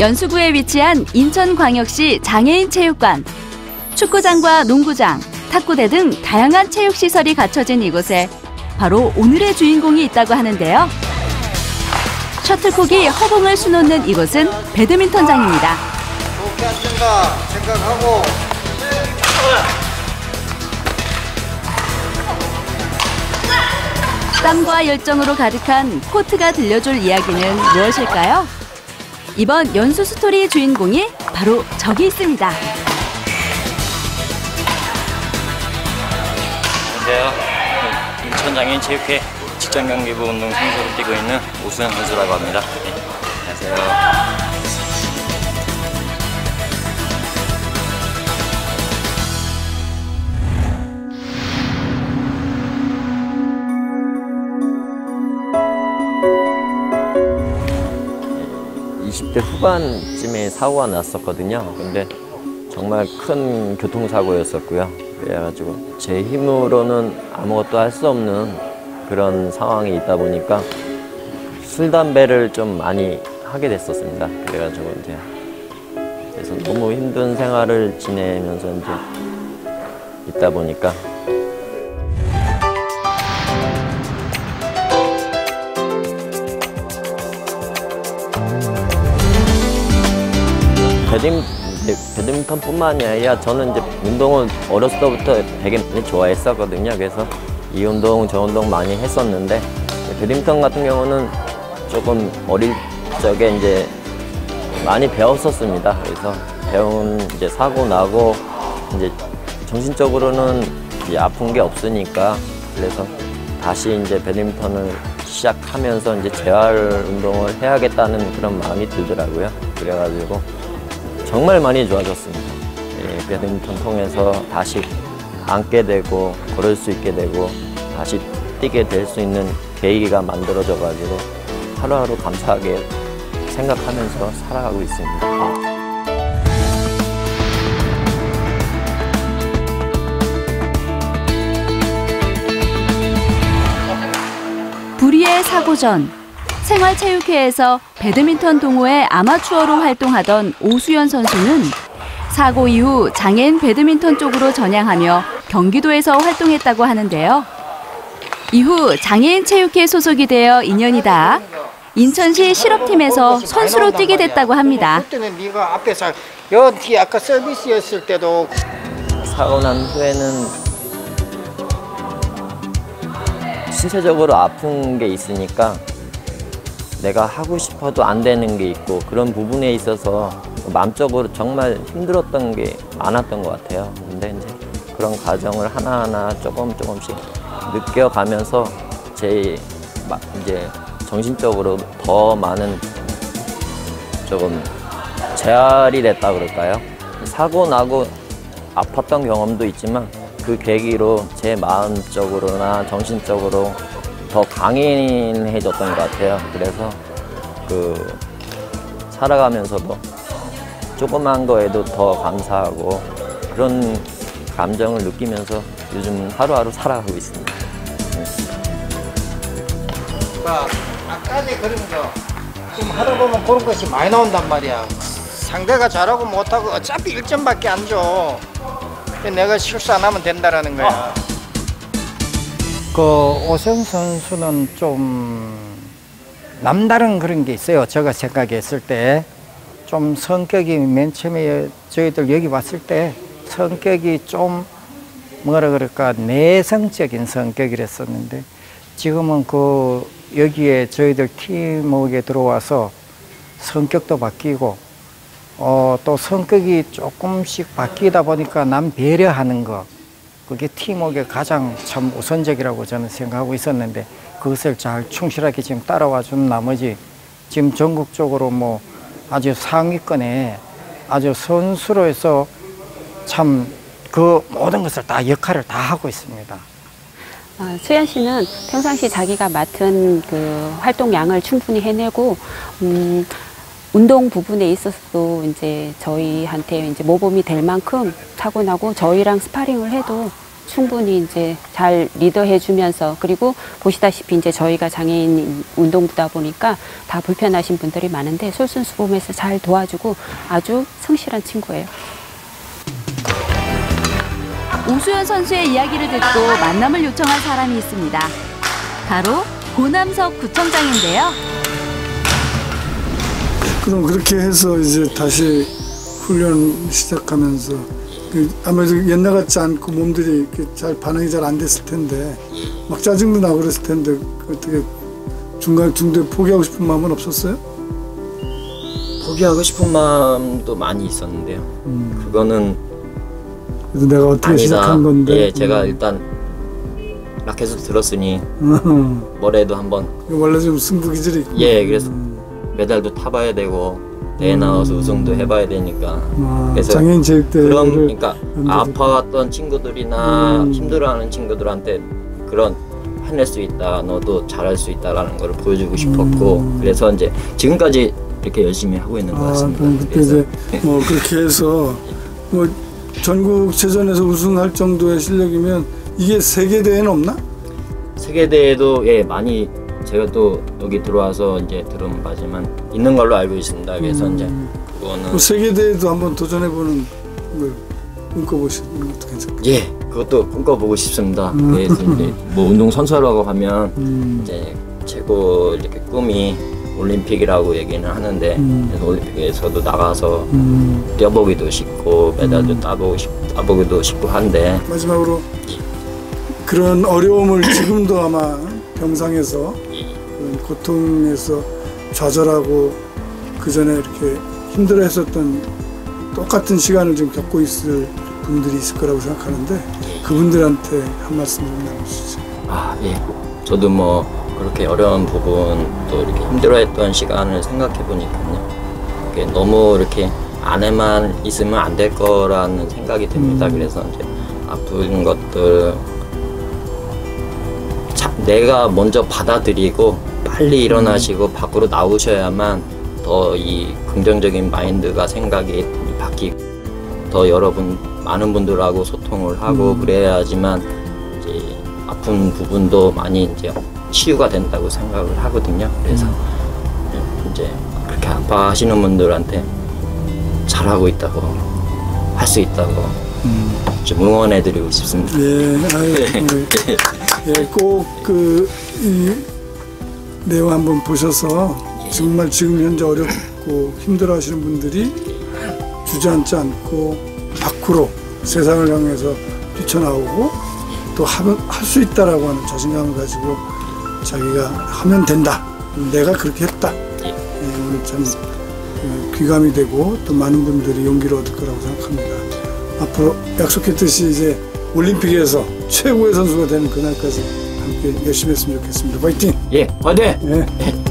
연수구에 위치한 인천광역시 장애인체육관. 축구장과 농구장, 탁구대 등 다양한 체육시설이 갖춰진 이곳에 바로 오늘의 주인공이 있다고 하는데요. 셔틀콕이 허공을 수놓는 이곳은 배드민턴장입니다. 좋게 앉는다 생각하고. 땀과 열정으로 가득한 코트가 들려줄 이야기는 무엇일까요? 이번 연수 스토리의 주인공이 바로 저기 있습니다. 안녕하세요. 인천장애인체육회 직장경기부 운동 선수로 뛰고 있는 오수현 선수라고 합니다. 네, 안녕하세요. 20대 후반쯤에 사고가 났었거든요. 근데 정말 큰 교통사고였었고요. 그래가지고 제 힘으로는 아무것도 할 수 없는 그런 상황이 있다 보니까 술, 담배를 좀 많이 하게 됐었습니다. 그래가지고 이제 그래서 너무 힘든 생활을 지내면서 이제 있다 보니까 배드민턴뿐만이 아니라 저는 이제 운동을 어렸을 때부터 되게 많이 좋아했었거든요. 그래서 이 운동, 저 운동 많이 했었는데 배드민턴 같은 경우는 조금 어릴 적에 이제 많이 배웠었습니다. 그래서 배운 이제 사고 나고 이제 정신적으로는 이제 아픈 게 없으니까 그래서 다시 이제 배드민턴을 시작하면서 이제 재활 운동을 해야겠다는 그런 마음이 들더라고요. 그래가지고 정말 많이 좋아졌습니다. 예, 배드민턴 통해서 다시 앉게 되고 걸을 수 있게 되고 다시 뛰게 될 수 있는 계기가 만들어져가지고 하루하루 감사하게 생각하면서 살아가고 있습니다. 불의의 사고 전 생활체육회에서 배드민턴 동호회 아마추어로 활동하던 오수연 선수는 사고 이후 장애인 배드민턴 쪽으로 전향하며 경기도에서 활동했다고 하는데요. 이후 장애인 체육회 소속이 되어 인연이 닿아 인천시 실업팀에서 선수로 뛰게 됐다고 합니다. 그때는 네가 앞에서 여기 아까 서비스였을 때도 사고 난 후에는 신체적으로 아픈 게 있으니까 내가 하고 싶어도 안 되는 게 있고 그런 부분에 있어서 마음적으로 정말 힘들었던 게 많았던 것 같아요. 근데 이제 그런 과정을 하나하나 조금씩 느껴가면서 제 이제 정신적으로 더 많은 조금 재활이 됐다 그럴까요? 사고 나고 아팠던 경험도 있지만 그 계기로 제 마음적으로나 정신적으로 더 강인해졌던 것 같아요. 그래서 그 살아가면서도 조그만 거에도 더 감사하고 그런 감정을 느끼면서 요즘 하루하루 살아가고 있습니다. 아까지 그런 거 지금 하다 보면 그런 것이 많이 나온단 말이야. 상대가 잘하고 못하고 어차피 1점밖에 안 줘. 내가 실수 안 하면 된다라는 거야. 그 오수연 선수는 좀 남다른 그런 게 있어요. 제가 생각했을 때 좀 성격이 맨 처음에 저희들 여기 왔을 때 성격이 좀 뭐라 그럴까 내성적인 성격이랬었는데 지금은 그 여기에 저희들 팀워크에 들어와서 성격도 바뀌고 또 성격이 조금씩 바뀌다 보니까 남 배려하는 거 그게 팀워크의 가장 참 우선적이라고 저는 생각하고 있었는데 그것을 잘 충실하게 지금 따라와 준 나머지 지금 전국적으로 뭐 아주 상위권에 아주 선수로 해서 참 그 모든 것을 다 역할을 다 하고 있습니다. 수연 씨는 평상시 자기가 맡은 그 활동량을 충분히 해내고 운동 부분에 있어서도 이제 저희한테 이제 모범이 될 만큼 타고나고 저희랑 스파링을 해도 충분히 이제 잘 리더해주면서 그리고 보시다시피 이제 저희가 장애인 운동부다 보니까 다 불편하신 분들이 많은데 솔선수범해서 잘 도와주고 아주 성실한 친구예요. 오수연 선수의 이야기를 듣고 만남을 요청한 사람이 있습니다. 바로 고남석 구청장인데요. 그럼 그렇게 해서 이제 다시 훈련 시작하면서 아무래도 옛날 같지 않고 몸들이 잘 반응이 잘 안 됐을 텐데 막 짜증도 나고 그랬을 텐데 어떻게 중간중도에 포기하고 싶은 마음은 없었어요? 포기하고 싶은 마음도 많이 있었는데요. 그거는 그래도 내가 어떻게 아니다. 시작한 건데. 예, 제가 일단 라켓을 들었으니 뭐래도 한번. 원래 좀 승부기질이 있고. 예, 그래서 메달도 타봐야 되고 대회 나와서 우승도 해봐야 되니까. 그래서 장애인 체육대회를 그럼 그러니까 아파왔던 친구들이나 힘들어하는 친구들한테 그런 해낼 수 있다, 너도 잘할 수 있다라는 걸 보여주고 싶었고 그래서 이제 지금까지 이렇게 열심히 하고 있는 것 같습니다. 그럼 그때 이제 뭐 그렇게 해서 뭐 전국체전에서 우승할 정도의 실력이면 이게 세계 대회는 없나? 세계 대회도 예 많이 제가 또 여기 들어와서 이제 들은 바지만 있는 걸로 알고 있습니다. 그래서 이제 그거는 뭐 세계 대회도 한번 도전해보는 걸 꿈꿔보시는 것도 괜찮겠죠. 예 그것도 꿈꿔보고 싶습니다. 그래서 이제 뭐 운동 선수라고 하면 이제 최고 이렇게 꿈이 올림픽이라고 얘기는 하는데 그래서 올림픽에서도 나가서 뛰어보기도 싶고 메달도 따보기도 싶고 한데 마지막으로 그런 어려움을 지금도 아마 병상에서 그런 고통에서 좌절하고 그 전에 이렇게 힘들어했었던 똑같은 시간을 지금 겪고 있을 분들이 있을 거라고 생각하는데 그분들한테 한 말씀 좀 나눠주시죠. 아 예 저도 뭐 그렇게 어려운 부분 또 이렇게 힘들어했던 시간을 생각해 보니까요 너무 이렇게 안에만 있으면 안 될 거라는 생각이 듭니다. 그래서 이제 아픈 것들 내가 먼저 받아들이고 빨리 일어나시고 밖으로 나오셔야만 더 이 긍정적인 마인드가 생각이 바뀌고 더 많은 분들하고 소통을 하고 그래야지만 이제 아픈 부분도 많이 이제 치유가 된다고 생각을 하거든요. 그래서 이제 그렇게 아파하시는 분들한테 잘하고 있다고 할 수 있다고 좀 응원해드리고 싶습니다. 예, 예, 꼭 이 내용 한번 보셔서 정말 지금 현재 어렵고 힘들어하시는 분들이 주저앉지 않고 밖으로 세상을 향해서 뛰쳐나오고 또 할 수 있다라고 하는 자신감을 가지고 자기가 하면 된다. 내가 그렇게 했다. 예, 오늘 참 귀감이 되고 또 많은 분들이 용기를 얻을 거라고 생각합니다. 앞으로 약속했듯이 이제 올림픽에서 최고의 선수가 되는 그날까지 함께 열심히 했으면 좋겠습니다. 화이팅! 예, 화이팅! 예.